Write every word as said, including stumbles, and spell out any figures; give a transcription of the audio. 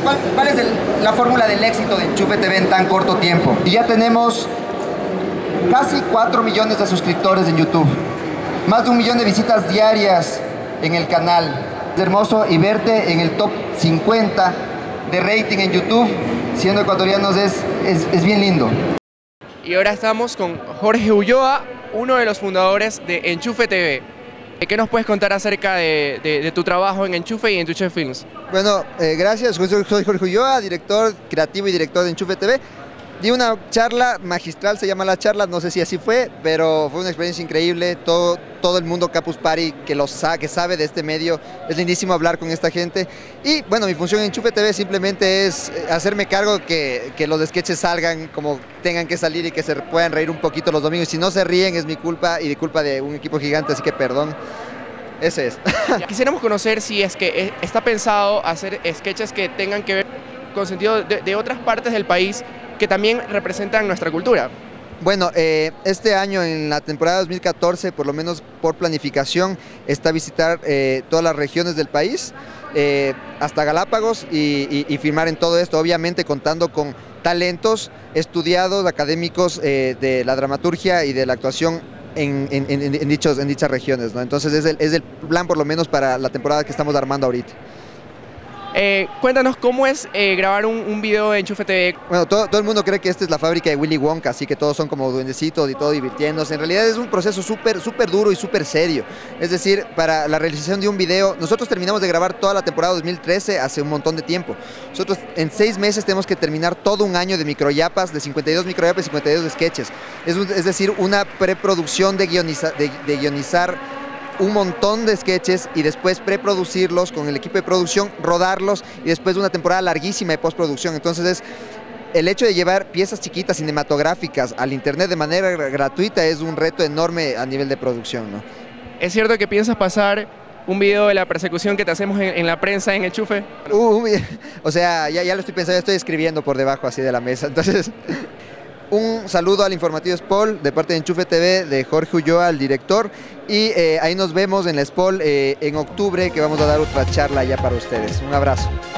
¿cuál, cuál es el, la fórmula del éxito de Enchufe T V en tan corto tiempo? Y ya tenemos casi cuatro millones de suscriptores en YouTube, más de un millón de visitas diarias en el canal. Es hermoso y verte en el top cincuenta de rating en YouTube, siendo ecuatorianos, es, es, es bien lindo. Y ahora estamos con Jorge Ulloa, uno de los fundadores de Enchufe T V. ¿Qué nos puedes contar acerca de, de, de tu trabajo en Enchufe y en Enchufe Films? Bueno, eh, gracias. Soy Jorge Ulloa, director creativo y director de Enchufe T V. Di una charla magistral, se llama la charla, no sé si así fue, pero fue una experiencia increíble. Todo, todo el mundo Campus Party que, lo sa que sabe de este medio, es lindísimo hablar con esta gente. Y bueno, mi función en Enchufe T V simplemente es hacerme cargo que, que los sketches salgan como tengan que salir y que se puedan reír un poquito los domingos. Si no se ríen es mi culpa y de culpa de un equipo gigante, así que perdón. Ese es. Quisiéramos conocer si es que está pensado hacer sketches que tengan que ver con sentido de, de otras partes del país que también representan nuestra cultura. Bueno, eh, este año en la temporada dos mil catorce, por lo menos por planificación, está visitar eh, todas las regiones del país, eh, hasta Galápagos y, y, y filmar en todo esto, obviamente contando con talentos estudiados, académicos eh, de la dramaturgia y de la actuación en, en, en, en, dichos, en dichas regiones, ¿no? Entonces es el, es el plan por lo menos para la temporada que estamos armando ahorita. Eh, cuéntanos cómo es eh, grabar un, un video en Enchufe T V. Bueno, todo, todo el mundo cree que esta es la fábrica de Willy Wonka, así que todos son como duendecitos y todo divirtiéndose. En realidad es un proceso súper súper duro y súper serio. Es decir, para la realización de un video, nosotros terminamos de grabar toda la temporada dos mil trece hace un montón de tiempo. Nosotros en seis meses tenemos que terminar todo un año de microyapas, de cincuenta y dos microyapas y cincuenta y dos sketches. Es, un, es decir, una preproducción de, guioniza, de, de guionizar un montón de sketches y después preproducirlos con el equipo de producción, rodarlos y después una temporada larguísima de postproducción. Entonces es el hecho de llevar piezas chiquitas cinematográficas al internet de manera gratuita es un reto enorme a nivel de producción, ¿no? ¿Es cierto que piensas pasar un video de la persecución que te hacemos en, en la prensa en Enchufe? Uh, o sea, ya, ya lo estoy pensando, ya estoy escribiendo por debajo así de la mesa, entonces... Un saludo al Informativo Spol de parte de Enchufe T V, de Jorge Ulloa, el director, y eh, ahí nos vemos en la Spol eh, en octubre, que vamos a dar otra charla ya para ustedes. Un abrazo.